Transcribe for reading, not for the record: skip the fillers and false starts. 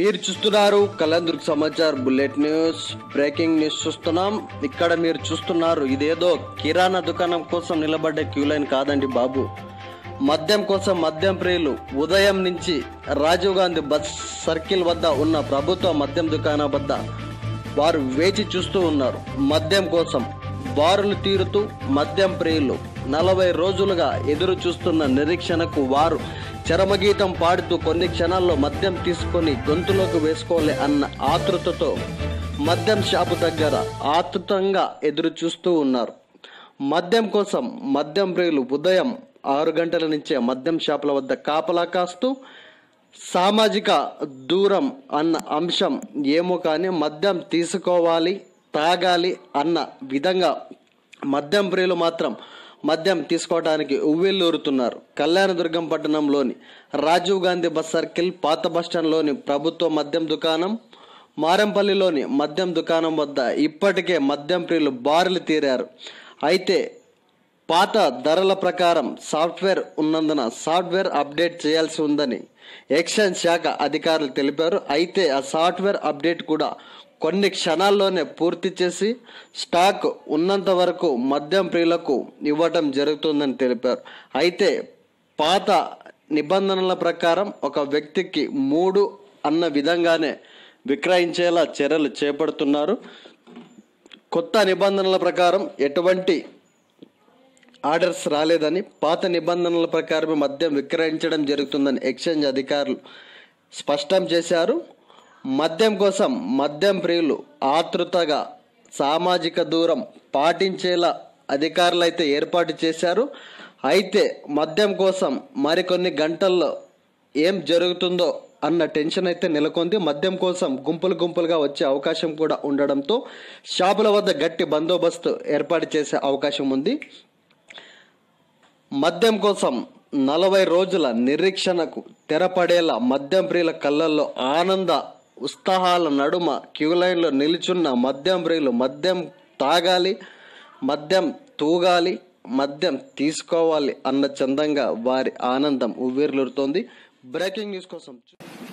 మీరు చూస్తున్నారు Kalyandurg Samachar bullet news. Breaking news చూస్తున్నాం. ఇక్కడ మీరు చూస్తున్నారు, ఇదేదో కిరాణా దుకాణం కోసం నిలబడ్డ క్యూ లైన్ కాదండి బాబు. మద్యం కోసం మద్యం ప్రియులు ఉదయం నుంచి రాజీవ్ గాంధీ బస్ సర్కిల్ వద్ద ఉన్న ప్రభుత్వ మద్యం దుకాణం వద్ద వారు వేచి చూస్తూ ఉన్నారు. మద్యం కోసం బారులు తీరుతూ మద్యం ప్రియులు 40 రోజులుగా ఎదురు చూస్తున్న నిరీక్షణకు వారు చరమగీతం పాడుతూ కొన్ని క్షణాల్లో మద్యం తీసుకొని గొంతులోకి వేసుకోవాలి అన్న ఆతృతతో మద్యం షాపు దగ్గర ఆతృతంగా ఎదురు చూస్తూ ఉన్నారు. మద్యం కోసం మద్యం ప్రియులు ఉదయం 6 గంటల నుంచే మద్యం షాపుల వద్ద కాపలా కాస్తూ సామాజిక దూరం అన్న అంశం ఏమో కానీ మద్యం తీసుకోవాలి, తాగాలి అన్న విధంగా మద్యం ప్రియులు మాత్రం మద్యం తీసుకోవడానికి ఉవ్విల్లూరుతున్నారు. కళ్యాణదుర్గం పట్టణంలోని రాజీవ్ గాంధీ బస్ సర్కిల్, పాత బస్టాండ్లోని ప్రభుత్వ మద్యం దుకాణం, మారంపల్లిలోని మద్యం దుకాణం వద్ద ఇప్పటికే మద్యం ప్రియులు బారులు తీరారు. అయితే పాత ధరల ప్రకారం సాఫ్ట్వేర్ ఉన్నందున సాఫ్ట్వేర్ అప్డేట్ చేయాల్సి ఉందని ఎక్సైజ్ శాఖ అధికారులు తెలిపారు. అయితే ఆ సాఫ్ట్వేర్ అప్డేట్ కూడా కొన్ని క్షణాల్లోనే పూర్తి చేసి స్టాక్ ఉన్నంత వరకు మద్యం ప్రియులకు ఇవ్వటం జరుగుతుందని తెలిపారు. అయితే పాత నిబంధనల ప్రకారం ఒక వ్యక్తికి 3 అన్న విధంగానే విక్రయించేలా చర్యలు చేపడుతున్నారు. కొత్త నిబంధనల ప్రకారం ఎటువంటి ఆర్డర్స్ రాలేదని, పాత నిబంధనల ప్రకారమే మద్యం విక్రయించడం జరుగుతుందని ఎక్సైజ్ అధికారులు స్పష్టం చేశారు. మద్యం కోసం మద్యం ప్రియులు ఆతృతగా సామాజిక దూరం పాటించేలా అధికారులు అయితే ఏర్పాటు చేశారు. అయితే మద్యం కోసం మరికొన్ని గంటల్లో ఏం జరుగుతుందో అన్న టెన్షన్ అయితే నెలకొంది. మద్యం కోసం గుంపులుగా వచ్చే అవకాశం కూడా ఉండడంతో షాపుల వద్ద గట్టి బందోబస్తు ఏర్పాటు చేసే అవకాశం ఉంది. మద్యం కోసం 40 రోజుల నిరీక్షణకు తెరపడేలా మద్యం ప్రియుల కళ్ళల్లో ఆనంద ఉత్సాహాల నడుమ క్యూ లైన్లో నిలుచున్న మద్యం ప్రియులు మద్యం తాగాలి, మద్యం తూగాలి, మద్యం తీసుకోవాలి అన్న చందంగా వారి ఆనందం ఉవ్విర్లూరుతోంది. బ్రేకింగ్ న్యూస్ కోసం